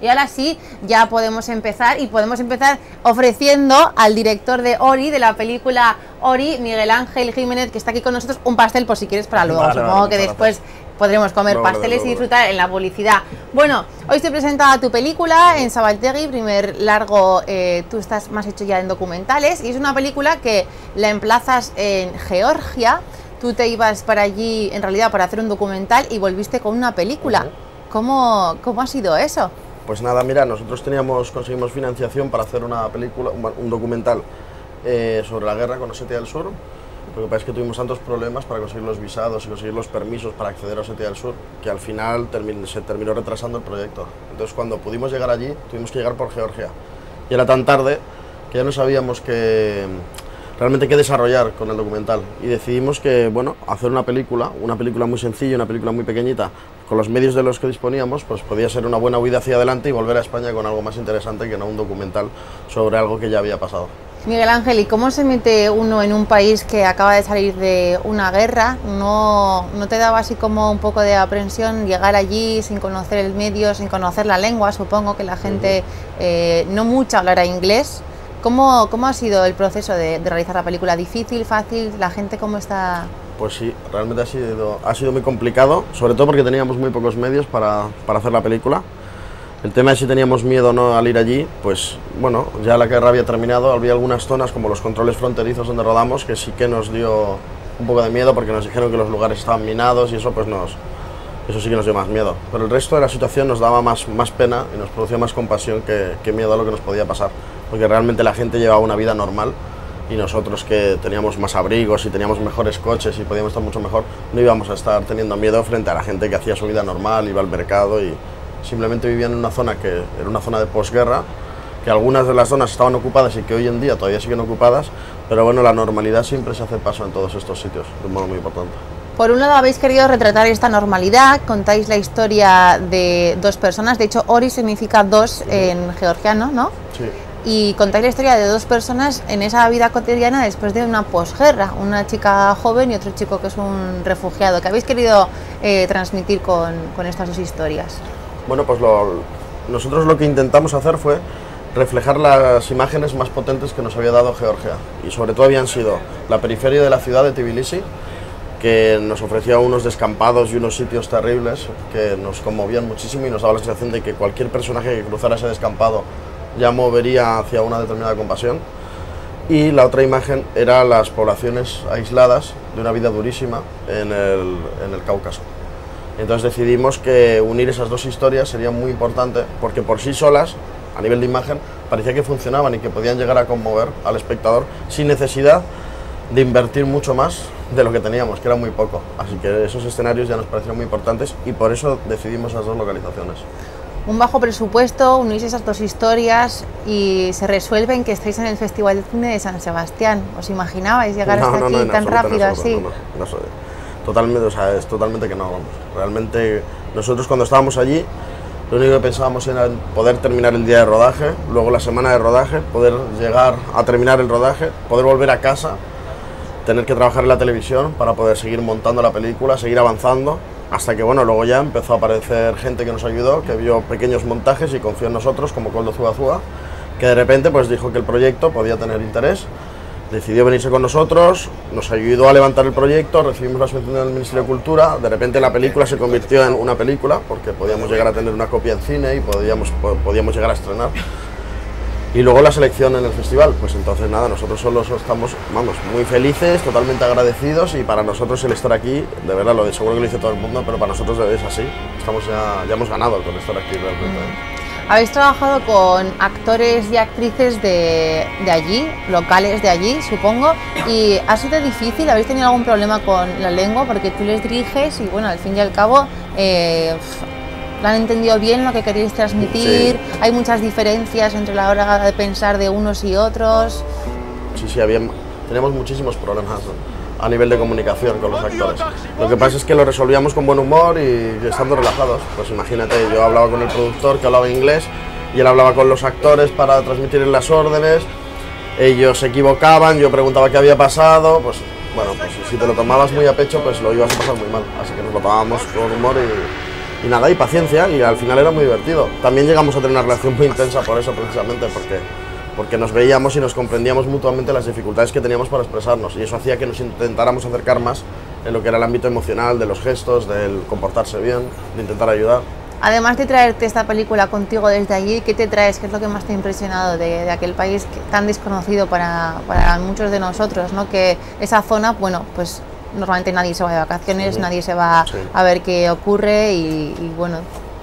Y ahora sí, ya podemos empezar y podemos empezar ofreciendo al director de Ori, de la película Ori, Miguel Ángel Jiménez, que está aquí con nosotros, un pastel por si quieres para luego. Vale, Supongo que después podremos comer pasteles y disfrutar en la publicidad. Bueno, hoy se presenta tu película en Sabaltegui, primer largo, tú estás más hecho ya en documentales, y es una película que la emplazas en Georgia. Tú te ibas para allí en realidad para hacer un documental y volviste con una película. ¿Cómo ha sido eso? Pues nada, mira, nosotros conseguimos financiación para hacer una película, un documental sobre la guerra con Osetia del Sur. Lo que pasa es que tuvimos tantos problemas para conseguir los visados y conseguir los permisos para acceder a Osetia del Sur que al final se terminó retrasando el proyecto. Entonces cuando pudimos llegar allí, tuvimos que llegar por Georgia. Y era tan tarde que ya no sabíamos realmente qué desarrollar con el documental. Y decidimos que, bueno, hacer una película muy sencilla, una película muy pequeñita, con los medios de los que disponíamos, pues podía ser una buena huida hacia adelante y volver a España con algo más interesante que no un documental sobre algo que ya había pasado. Miguel Ángel, ¿y cómo se mete uno en un país que acaba de salir de una guerra? ¿No te daba así como un poco de aprensión llegar allí sin conocer el medio, sin conocer la lengua? Supongo que la gente no mucho hablará inglés. ¿Cómo ha sido el proceso de realizar la película? ¿Difícil, fácil? ¿La gente cómo está...? Pues sí, realmente ha sido muy complicado, sobre todo porque teníamos muy pocos medios para hacer la película. El tema es si teníamos miedo o no al ir allí, pues bueno, ya la guerra había terminado, había algunas zonas como los controles fronterizos donde rodamos que sí que nos dio un poco de miedo porque nos dijeron que los lugares estaban minados y eso pues eso sí que nos dio más miedo. Pero el resto de la situación nos daba más pena y nos producía más compasión que miedo a lo que nos podía pasar, porque realmente la gente llevaba una vida normal y nosotros que teníamos más abrigos y teníamos mejores coches y podíamos estar mucho mejor, no íbamos a estar teniendo miedo frente a la gente que hacía su vida normal, iba al mercado y simplemente vivían en una zona que era una zona de posguerra, que algunas de las zonas estaban ocupadas y que hoy en día todavía siguen ocupadas, pero bueno, la normalidad siempre se hace paso en todos estos sitios, de un modo muy importante. Por un lado habéis querido retratar esta normalidad, contáis la historia de dos personas, de hecho Ori significa dos en georgiano, ¿no? Sí. Y contáis la historia de dos personas en esa vida cotidiana después de una posguerra, una chica joven y otro chico que es un refugiado. ¿Qué habéis querido transmitir con estas dos historias? Bueno, pues nosotros lo que intentamos hacer fue reflejar las imágenes más potentes que nos había dado Georgia, y sobre todo habían sido la periferia de la ciudad de Tbilisi, que nos ofrecía unos descampados y unos sitios terribles que nos conmovían muchísimo y nos daba la sensación de que cualquier personaje que cruzara ese descampado ya movería hacia una determinada compasión. Y la otra imagen era las poblaciones aisladas de una vida durísima en el Cáucaso. Entonces decidimos que unir esas dos historias sería muy importante, porque por sí solas, a nivel de imagen, parecía que funcionaban y que podían llegar a conmover al espectador sin necesidad de invertir mucho más de lo que teníamos, que era muy poco. Así que esos escenarios ya nos parecieron muy importantes y por eso decidimos esas dos localizaciones. Un bajo presupuesto, unís esas dos historias y se resuelven que estéis en el Festival de Cine de San Sebastián. ¿Os imaginabais llegar hasta aquí tan rápido así? No, totalmente, o sea, es totalmente que no, vamos. Realmente nosotros cuando estábamos allí, lo único que pensábamos era poder terminar el día de rodaje, luego la semana de rodaje, poder llegar a terminar el rodaje, poder volver a casa, tener que trabajar en la televisión para poder seguir montando la película, seguir avanzando, hasta que bueno, luego ya empezó a aparecer gente que nos ayudó, que vio pequeños montajes y confió en nosotros, como Koldo Zugazúa, que de repente pues dijo que el proyecto podía tener interés, decidió venirse con nosotros, nos ayudó a levantar el proyecto, recibimos la subvención del Ministerio de Cultura, de repente la película se convirtió en una película, porque podíamos llegar a tener una copia en cine y podíamos llegar a estrenar. Y luego la selección en el festival, pues entonces nada, nosotros solo estamos, vamos, muy felices, totalmente agradecidos, y para nosotros el estar aquí, de verdad, seguro que lo dice todo el mundo, pero para nosotros es así, ya hemos ganado con estar aquí realmente. Habéis trabajado con actores y actrices de allí, locales de allí, supongo, y ¿ha sido difícil? ¿Habéis tenido algún problema con la lengua? Porque tú les diriges y bueno, al fin y al cabo, ¿lo han entendido bien lo que queréis transmitir? Sí. ¿Hay muchas diferencias entre la hora de pensar de unos y otros? Sí, tenemos muchísimos problemas a nivel de comunicación con los actores. Lo que pasa es que lo resolvíamos con buen humor y estando relajados. Pues imagínate, yo hablaba con el productor que hablaba inglés y él hablaba con los actores para transmitir las órdenes, ellos se equivocaban, yo preguntaba qué había pasado, pues bueno, pues si te lo tomabas muy a pecho, pues lo ibas a pasar muy mal. Así que nos lo tomábamos con humor y nada, y paciencia, y al final era muy divertido. También llegamos a tener una relación muy intensa por eso, precisamente, porque nos veíamos y nos comprendíamos mutuamente las dificultades que teníamos para expresarnos, y eso hacía que nos intentáramos acercar más en lo que era el ámbito emocional, de los gestos, del comportarse bien, de intentar ayudar. Además de traerte esta película contigo desde allí, ¿qué te traes? ¿Qué es lo que más te ha impresionado de aquel país tan desconocido para muchos de nosotros, ¿no? Que esa zona, bueno, pues normalmente nadie se va de vacaciones, nadie se va a ver qué ocurre y bueno.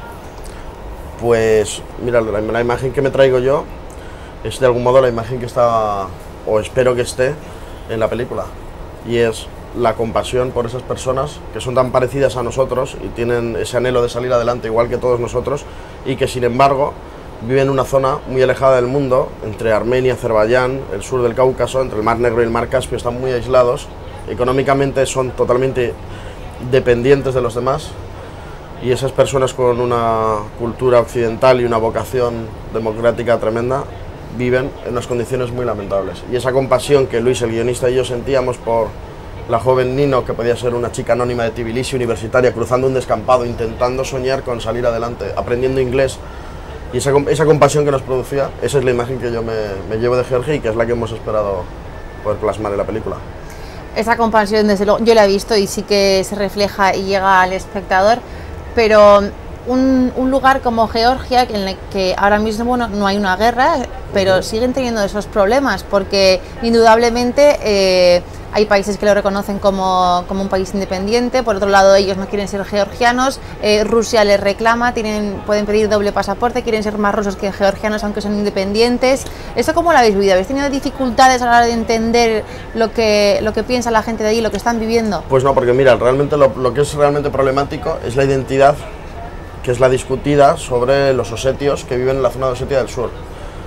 Pues mira, la imagen que me traigo yo es de algún modo la imagen que está, o espero que esté, en la película, y es la compasión por esas personas que son tan parecidas a nosotros y tienen ese anhelo de salir adelante igual que todos nosotros, y que sin embargo viven en una zona muy alejada del mundo, entre Armenia, Azerbaiyán, el sur del Cáucaso, entre el Mar Negro y el Mar Caspio, están muy aislados, económicamente son totalmente dependientes de los demás, y esas personas con una cultura occidental y una vocación democrática tremenda viven en unas condiciones muy lamentables. Y esa compasión que Luis, el guionista, y yo sentíamos por la joven Nino, que podía ser una chica anónima de Tbilisi, universitaria, cruzando un descampado, intentando soñar con salir adelante, aprendiendo inglés, y esa compasión que nos producía, esa es la imagen que yo me llevo de Georgia y que es la que hemos esperado poder plasmar en la película. Esa compasión, desde luego, yo la he visto y sí que se refleja y llega al espectador, pero un lugar como Georgia, en el que ahora mismo no hay una guerra, pero siguen teniendo esos problemas, porque indudablemente hay países que lo reconocen como un país independiente, por otro lado ellos no quieren ser georgianos, Rusia les reclama, pueden pedir doble pasaporte, quieren ser más rusos que georgianos aunque son independientes. ¿Eso cómo lo habéis vivido? ¿Habéis tenido dificultades a la hora de entender lo que piensa la gente de allí, lo que están viviendo? Pues no, porque mira, realmente lo que es realmente problemático es la identidad, que es la discutida sobre los osetios que viven en la zona de Osetia del Sur,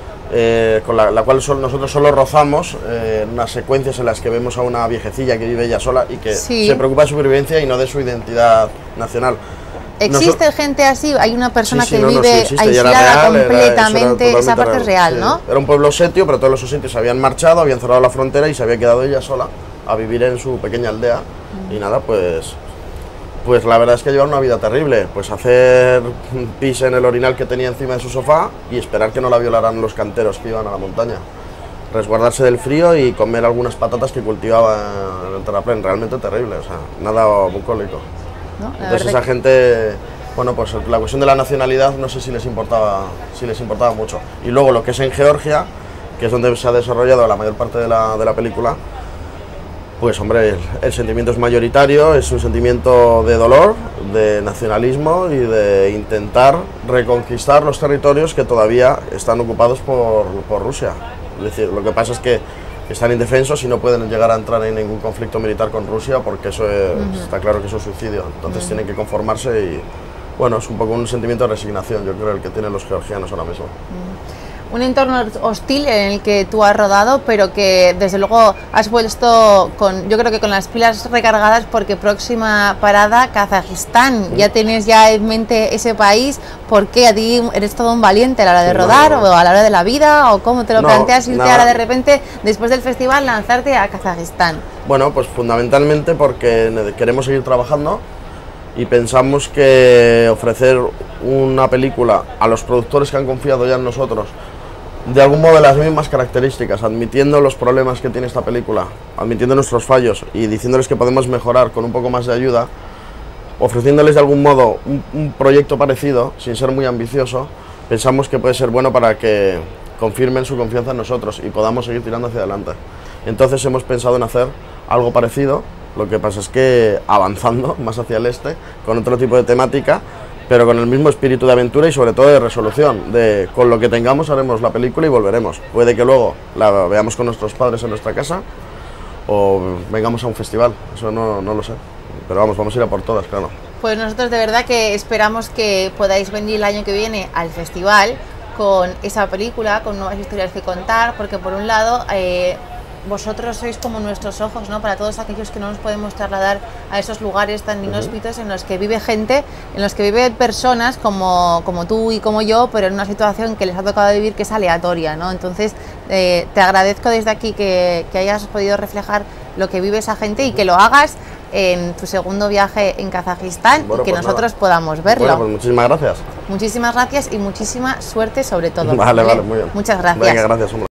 con la cual nosotros solo rozamos unas secuencias en las que vemos a una viejecilla que vive ella sola y que se preocupa de su supervivencia y no de su identidad nacional. ¿Existe gente así? Hay una persona que vive aislada completamente, esa parte es real, ¿no? Era un pueblo osetio, pero todos los osetios se habían marchado, habían cerrado la frontera y se había quedado ella sola a vivir en su pequeña aldea. Y nada, pues la verdad es que llevar una vida terrible, pues hacer pis en el orinal que tenía encima de su sofá y esperar que no la violaran los canteros que iban a la montaña, resguardarse del frío y comer algunas patatas que cultivaba en el terraplén, realmente terrible, o sea, nada bucólico. ¿No? Entonces esa gente, bueno, pues la cuestión de la nacionalidad no sé si les importaba mucho. Y luego lo que es en Georgia, que es donde se ha desarrollado la mayor parte de la película, pues hombre, el sentimiento es mayoritario, es un sentimiento de dolor, de nacionalismo y de intentar reconquistar los territorios que todavía están ocupados por Rusia. Es decir, lo que pasa es que están indefensos y no pueden llegar a entrar en ningún conflicto militar con Rusia porque eso está claro que eso es suicidio. Entonces tienen que conformarse y, bueno, es un poco un sentimiento de resignación, yo creo, el que tienen los georgianos ahora mismo. Un entorno hostil en el que tú has rodado, pero que desde luego has vuelto yo creo que con las pilas recargadas, porque próxima parada, Kazajistán. ¿Ya tienes ya en mente ese país? ¿Por qué a ti eres todo un valiente a la hora de rodar o a la hora de la vida? ¿O cómo te lo planteas irte ahora de repente, después del festival, lanzarte a Kazajistán? Bueno, pues fundamentalmente porque queremos seguir trabajando y pensamos que ofrecer una película a los productores que han confiado ya en nosotros, de algún modo de las mismas características, admitiendo los problemas que tiene esta película, admitiendo nuestros fallos y diciéndoles que podemos mejorar con un poco más de ayuda, ofreciéndoles de algún modo un proyecto parecido, sin ser muy ambicioso, pensamos que puede ser bueno para que confirmen su confianza en nosotros y podamos seguir tirando hacia adelante. Entonces hemos pensado en hacer algo parecido, lo que pasa es que avanzando más hacia el este, con otro tipo de temática, pero con el mismo espíritu de aventura y sobre todo de resolución, con lo que tengamos haremos la película y volveremos. Puede que luego la veamos con nuestros padres en nuestra casa o vengamos a un festival, eso no lo sé, pero vamos a ir a por todas, claro. Pues nosotros de verdad que esperamos que podáis venir el año que viene al festival con esa película, con nuevas historias que contar, porque por un lado vosotros sois como nuestros ojos, ¿no? Para todos aquellos que no nos podemos trasladar a esos lugares tan inhóspitos en los que vive gente, en los que viven personas como tú y como yo, pero en una situación que les ha tocado vivir que es aleatoria, ¿no? Entonces te agradezco desde aquí que hayas podido reflejar lo que vive esa gente y que lo hagas en tu segundo viaje en Kazajistán y que pues nosotros podamos verlo. Bueno, pues muchísimas gracias. Muchísimas gracias y muchísima suerte sobre todo. Vale, vale, muy bien. Muchas gracias. Venga, gracias, hombre.